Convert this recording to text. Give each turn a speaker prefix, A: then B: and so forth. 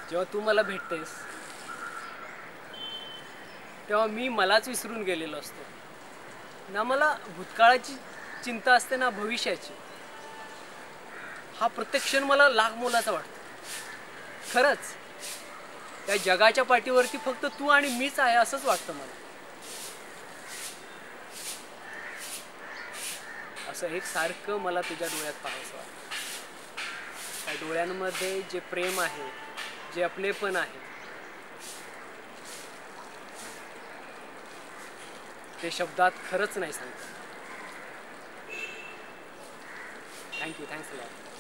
A: जेव्हा तू मला भेटतेस तेव्हा मी मलाच विसरून गेलेलो असतो. ना मला भूतकाळाची चिंता असते ना भविष्याची. हा प्रत्येक क्षण मला लाख मोलाचा वाटतो. खरंच या जगाच्या पाठीवरती फक्त तू आणि मीच आहे असंच वाटतं मला. असं एक सारखं मला तुझ्या डोळ्यात पाहायचं वाटतं. त्या डोळ्यांमध्ये जे प्रेम आहे, जे आपलेपण आहे, ते शब्दात खरंच नाही सांगता. Thank you, thanks a lot.